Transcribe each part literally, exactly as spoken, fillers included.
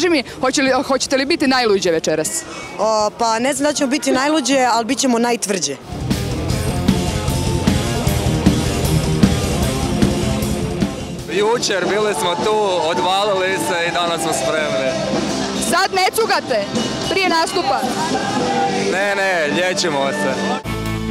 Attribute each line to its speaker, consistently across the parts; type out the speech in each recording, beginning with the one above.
Speaker 1: kaži mi, hoćete li biti najluđe večeras?
Speaker 2: Pa ne znam da ćemo biti najluđe, ali bit ćemo najtvrđe.
Speaker 3: Jučer bili smo tu, odvalili se i danas smo spremni.
Speaker 1: Sad ne cugate, prije nastupa.
Speaker 3: Ne, ne, liječimo se.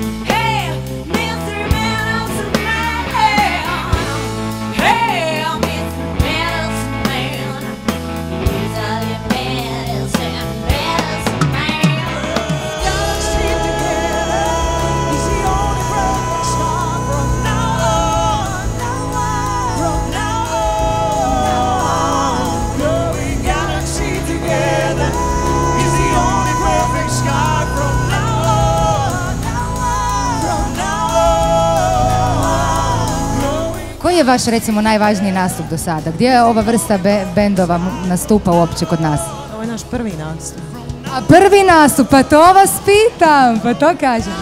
Speaker 4: Koji je vaš, recimo, najvažniji nastup do sada? Gdje je ova vrsta bendova nastupa uopće kod nas?
Speaker 5: Ovo je naš prvi nastup.
Speaker 4: A prvi nastup, pa to vas pitam, pa to kažem.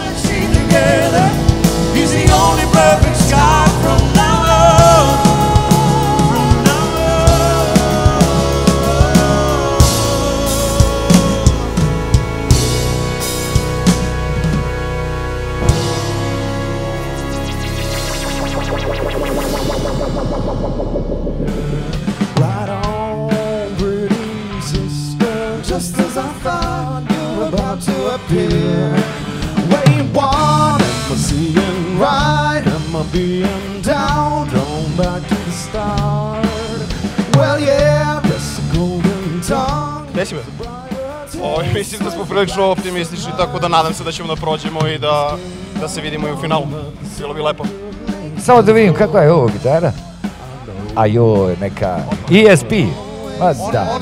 Speaker 6: Just as I thought you were about to appear. Where you want, am I seeing right? Am I being down? Going back to the start. Well, yeah, that's a golden tongue.
Speaker 7: Desi me? O, mislim da smo prilično optimistični, tako da nadam se da ćemo da prođemo i da, da se vidimo i u finalu. Bilo bi lepo.
Speaker 8: Samo da vidim kakva je ovo gitara. A joj, neka E S P. Ma da.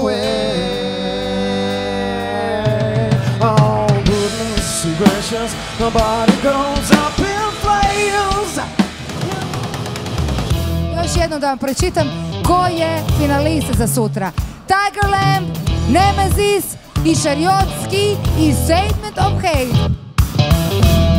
Speaker 4: Još jednom da vam pročitam ko je finalist za sutra. Tigerland, Nemesis i Šariotski i Statement of Hate.